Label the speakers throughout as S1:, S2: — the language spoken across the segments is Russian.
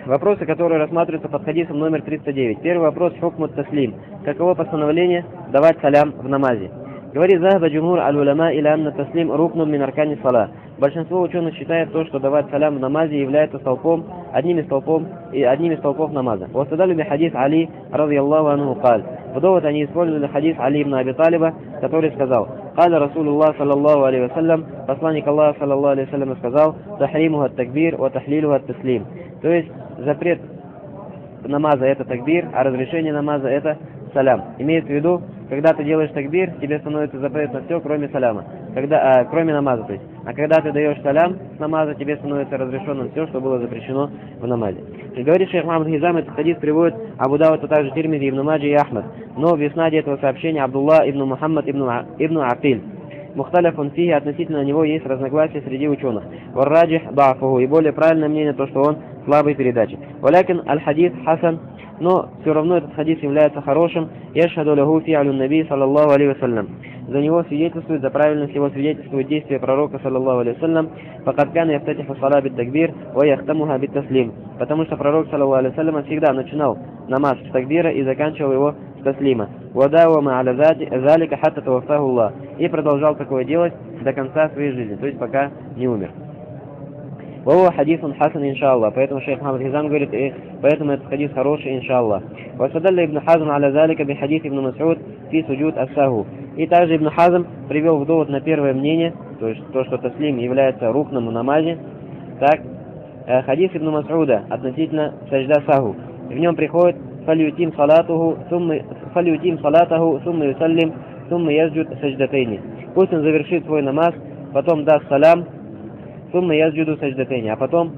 S1: Вопросы, которые рассматриваются под хадисом номер 309. Первый вопрос — хукмут таслим. Каково постановление давать салям в намазе? Говорит Захаба джумхур аль-уляма иля анна таслим рукнун мин аркани сала. Большинство ученых считает то, что давать салям в намазе является одним из столпов намаза. Вастадалю би хадис Али радийаллаху анху каль. В довод они использовали хадис Али ибн Аби Талиба, который сказал: «Каля Расулуллах саллаллаху алейхи вассалям», посланник Аллаха саллаллаху алейхи вассалям сказал: «Тахриму ат-такбир ва тахлилу ат-таслим». То есть запрет намаза — это такбир, а разрешение намаза — это салям. Имеется в виду, когда ты делаешь такбир, тебе становится запретно все, кроме саляма, кроме намаза, то есть. А когда ты даешь салям с намаза, тебе становится разрешенным все, что было запрещено в намазе. И говорит шейх Мухаммад Хизам, этот хадис приводит Абу Дауд, а также Тирмизи, Ибн Маджи и Ахмад. Но в иснаде этого сообщения Абдулла ибн Мухаммад ибн Акиль. Мухталяфун фихи, относительно него есть разногласия среди ученых. Варраджих да'фуху, и более правильное мнение то, что он слабый передачи. Валякин аль-хадис хасан, но все равно этот хадис является хорошим. Яшхаду лаху фи'алю наби саллаллаху алейхи вассалям. За него свидетельствует, за правильность его свидетельствует действие пророка саллаллаху алейхи вассалям. Факад кана яфтатиху салат бит-такбир ва яхтамуха бит-таслим. Потому что пророк саллаллаху алейхи вассалям всегда начинал намаз с такбира и заканчивал его с таслима. Вадауама аля залика хатта таваффаху Аллах. И продолжал такое делать до конца своей жизни, то есть пока не умер. Вова хадиsun хасан иншаллах. Поэтому шейх Мухаммад Хизам говорит, поэтому этот хадис хороший иншаллах. Васадалля ибн Хазм аля залика би хадис ибн Мас'уд фи суджуд ас-саху. И также ибн Хазм привел в довод на первое мнение, то есть то, что таслим является рукном в намазе. Так, хадис ибн Мас'уда относительно сажда саху. В нем приходит фалютим салатаху сумма юсаллим сумма ясджуд саждатейни. Пусть он завершит свой намаз, потом даст салям, сумма ясджуду саждатейни, а потом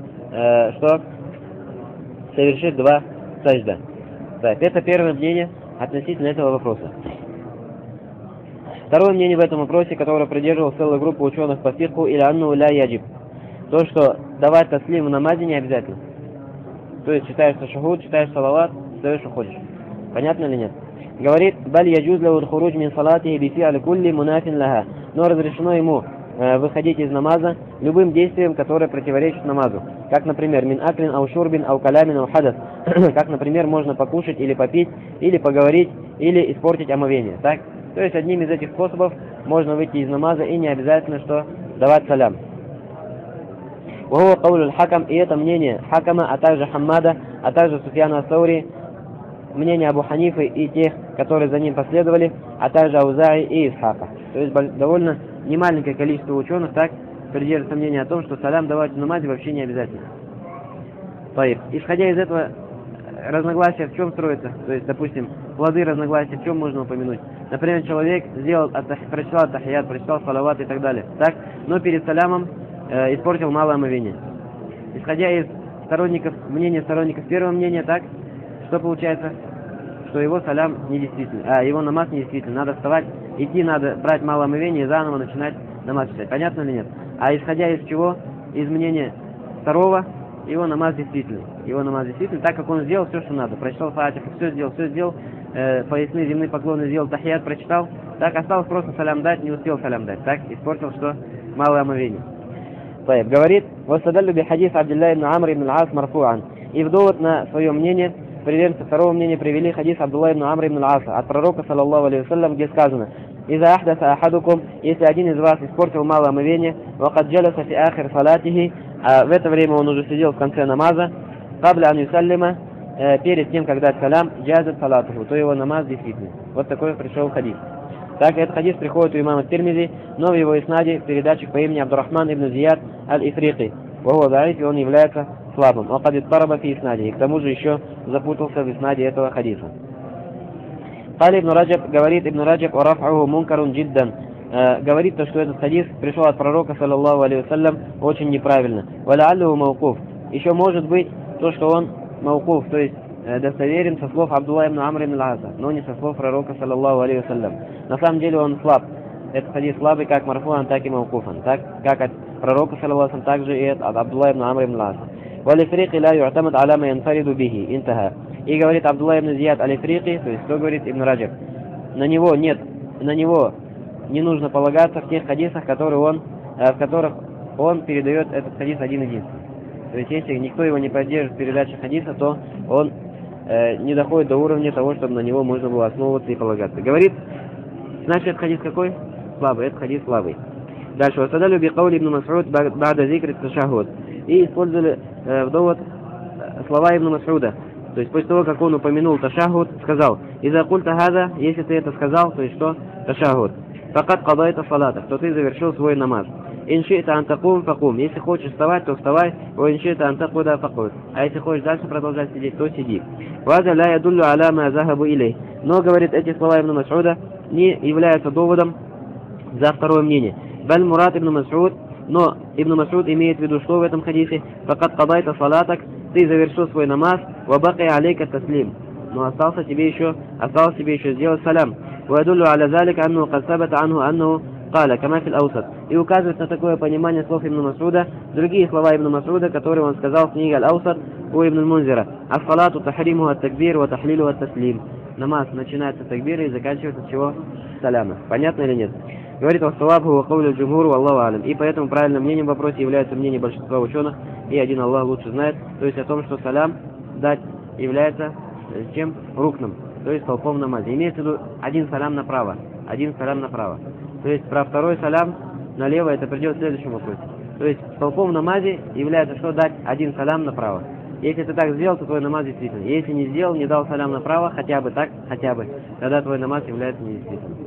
S1: совершит 2 сажда. Так, это первое мнение относительно этого вопроса. Второе мнение в этом вопросе, которое придерживалась целая группа ученых по фикху, или анну ля яджиб. То, что давать таслим в намазе не обязательно. То есть читаешь ташахуд, читаешь салават, даешь, что хочешь. Понятно или нет? Говорит, баль яджуз лаху аль-хуруджу мин салатихи би фи'ли кулли мунафин лаха. Но разрешено ему выходить из намаза любым действием, которое противоречит намазу. Как, например, мин аклин ау шурбин ау калямин ау хадас. Как, например, можно покушать или попить, или поговорить, или испортить омовение. Так? То есть одним из этих способов можно выйти из намаза, и не обязательно, что давать салям. Вахуа каулю хакам, и это мнение Хакама, а также Хаммада, а также Суфьяна ас-Саури, мнение Абу Ханифы и тех, которые за ним последовали, а также Аузаи и Исхака. То есть довольно немаленькое количество ученых так придерживается мнение о том, что салям давать в намазе вообще не обязательно. Исходя из этого, разногласия в чем строятся? То есть, допустим, плоды разногласия в чем можно упомянуть? Например, человек прочитал тахият, прочитал салават и так далее, так? Но перед салямом испортил малое омовение. Исходя из мнения сторонников первого мнения, так? Что получается? Что его салям недействительный, его намаз недействительный. Надо вставать, идти надо, брать малое омовение и заново начинать намаз читать. Понятно или нет? А исходя из чего? Из мнения второго, его намаз действительный. Его намаз действительный, так как он сделал все, что надо. Прочитал фатиху, все сделал, поясные земные поклоны сделал, тахият прочитал. Так, осталось просто салям дать, не успел салям дать. Так, испортил что? Малое омовение. Говорит, васадаллю би хадис Абдулла ибн Амр ибн ал-Ас марфуан. И в довод на свое мнение, приверженцы второго мнения привели хадис Абдулла ибн Амр ибн ал-Аса от пророка, саллаллаху алейхи вассалям, где сказано: «Иза ахдаса ахадукум, если один из вас испортил малое омовение, вакад джаласа фи ахир салатихи, а в это время он уже сидел в конце намаза, кабля ан юсаллима, перед тем, когда салям, джазат салатуху, то его намаз действительный». Вот такой пришел хадис. Так, этот хадис приходит у имама Тирмизи, но в его иснаде передатчик по имени Абдурахман ибн Зияд аль-Ифриқи. Вахуа даиф, и он является слабым. Акадит тараба фи иснаде, и к тому же еще запутался в иснаде этого хадиса. Кали ибн Раджаб, говорит ибн Раджаб, варафаху мункарун джиддан. Говорит то, что этот хадис пришел от пророка, саллаллаху алейхи вассалям, очень неправильно. Валяаллаху маукуф. Еще может быть то, что он маукуф, то есть достоверен со слов Абдулла ибн Амр ибн ал-Аса, но не со слов пророка, саллаллаху алейхи вассалям. На самом деле он слаб. Этот хадис слабый как марфуан, так и маукуфан. Так как от пророка, саллаллаху алейхи вассалям, также и от Абдулла ибн Амр ибн ал-Аса. Валифриqi ла ю'тамад аля ма янфариду бихи. Интаха. И говорит Абдулла ибн Зияд аль-Ифриqи, то есть что говорит ибн Раджаб, на него не нужно полагаться в тех хадисах, в которых он передает этот хадис один-единственный. То есть, если никто его не поддержит в передаче хадиса, то он не доходит до уровня того, чтобы на него можно было основываться и полагаться. Говорит, значит, этот хадис какой? Слабый, этот хадис слабый. Дальше. «Васадалю би каули ибн Мас'уд ба'да зикри ташахуд». И использовали в довод слова ибн Мас'уда. То есть, после того, как он упомянул ташахуд, сказал: «Иза культа хаза», если ты это сказал, то есть что? Ташахуд. «Факат кадайта салата», то ты завершил свой намаз. «Иншита антакум факум», если хочешь вставать, то вставай. «Иншита антакуда факуд», а если хочешь дальше продолжать сидеть, то сиди. «Ваза ля ядуллю аля ма захабу илей». Но, говорит, эти слова ибн Мас'уда не являются доводом за второе мнение. «Баль мурат ибн Мас'уд», но ибн Мас'уд имеет в виду, что в этом хадисе? «Факат кадайта салатак», ты завершил свой намаз. «Вабаки алейка таслим», но осталось тебе еще сделать салям. «Вадуллю аля залика анну кад сабата анху анну каля кама фил аусат». И указывает на такое понимание слов ибн Мас'уда другие слова ибн Мас'уда, которые он сказал в книге Аль-Аусат у ибн Мунзира: «Ас-салату тахриму ат-такбир ва тахлилу ат-таслим». Намаз начинается с такбира и заканчивается с чего? Саляма. Понятно или нет? Говорит: «Вассалабху ва каулю джумхур валлаху алям». И поэтому правильным мнением в вопросе является мнение большинства ученых, и один Аллах лучше знает, то есть о том, что салям дать является чем? Рукным, то есть столпом в намазе. Имеется в виду один салям направо, один салям направо. То есть про второй салям налево это придет в следующем вопросе. То есть столпом в намазе является что? Дать один салям направо. Если ты так сделал, то твой намаз действительно. Если не сделал, не дал салям направо, хотя бы так, тогда твой намаз является недействительным.